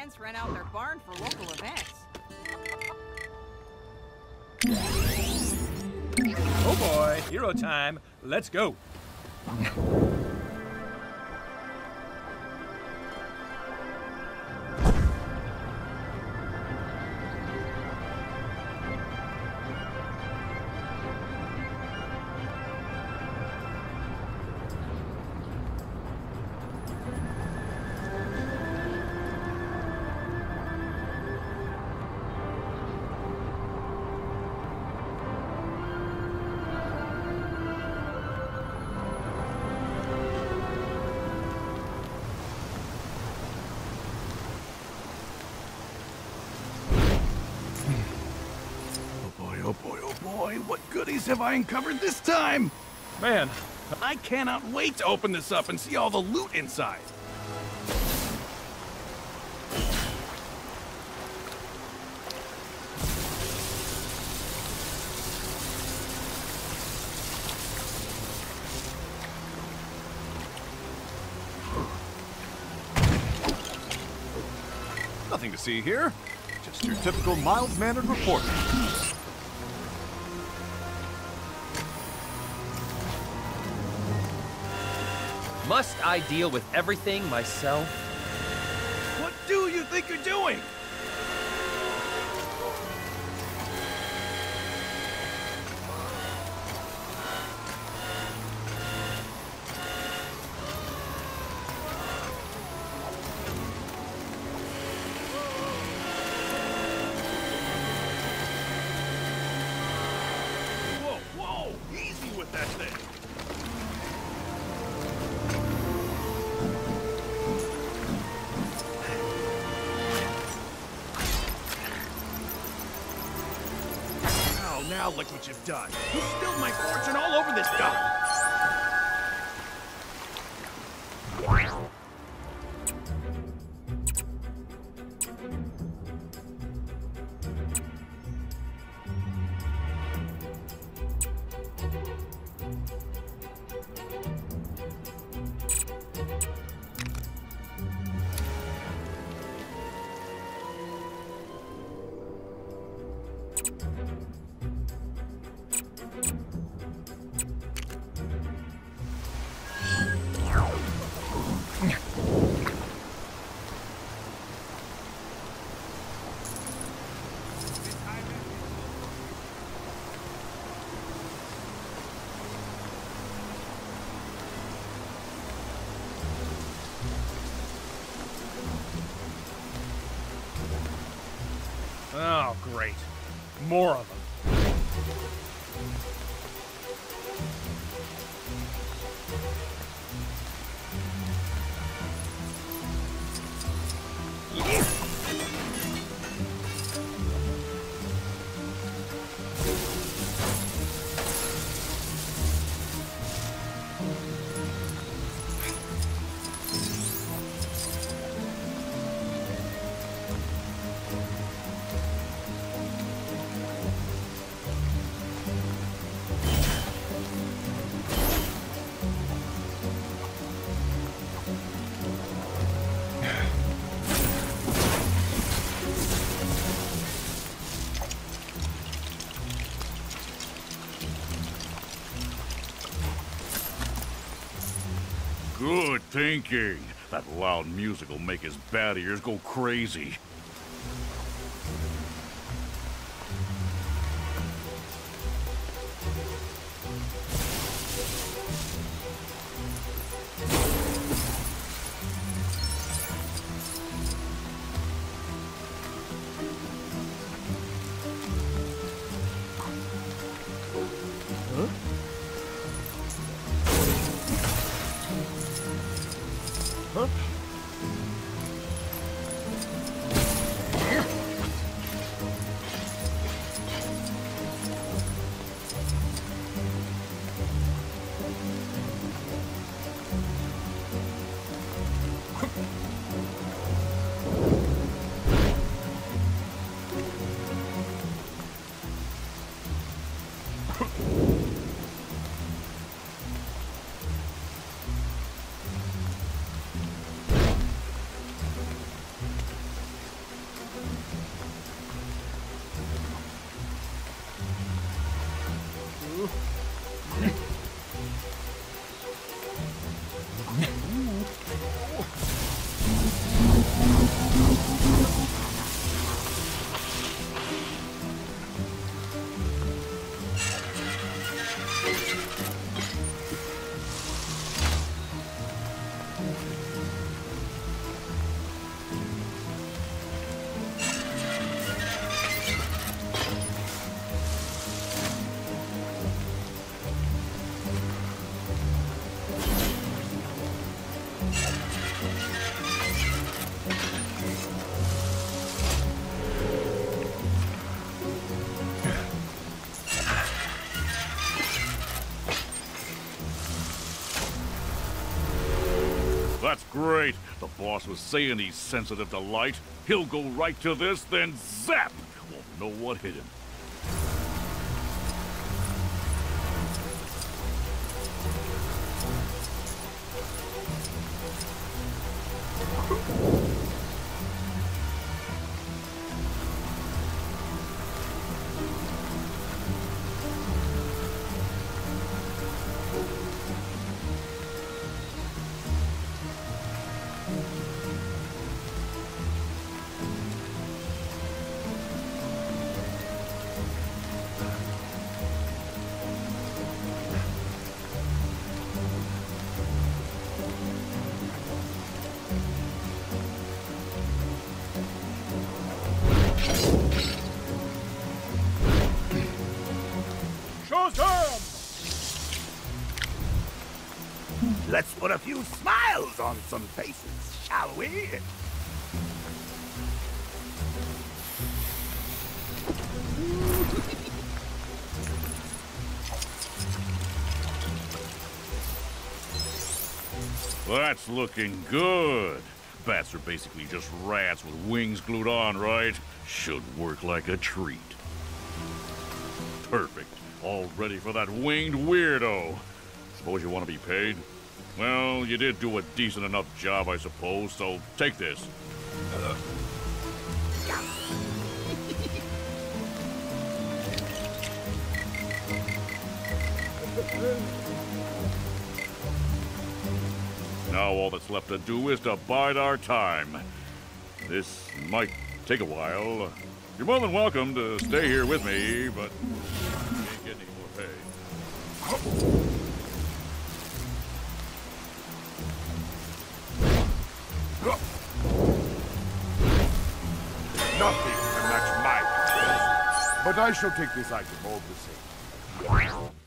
residents rent out their barn for local events. Oh boy, hero time. Let's go. What goodies have I uncovered this time? Man, I cannot wait to open this up and see all the loot inside. nothing to see here. Just your typical mild-mannered reporter. Must I deal with everything myself? What do you think you're doing? Whoa, easy with that thing. Now look what you've done. You spilled my fortune all over this dump. Oh, great. More of them. Good thinking. That loud music will make his bat ears go crazy. Great. The boss was saying he's sensitive to light. He'll go right to this, then zap! Won't know what hit him. Let's put a few smiles on some faces, shall we? That's looking good. Bats are basically just rats with wings glued on, right? Should work like a treat. Perfect. All ready for that winged weirdo. Suppose you want to be paid? Well, you did do a decent enough job, I suppose, so take this. Now all that's left to do is to bide our time. This might take a while. You're more than welcome to stay here with me, but you ain't getting any more pay. Nothing can match my powers, but I shall take this item all the same.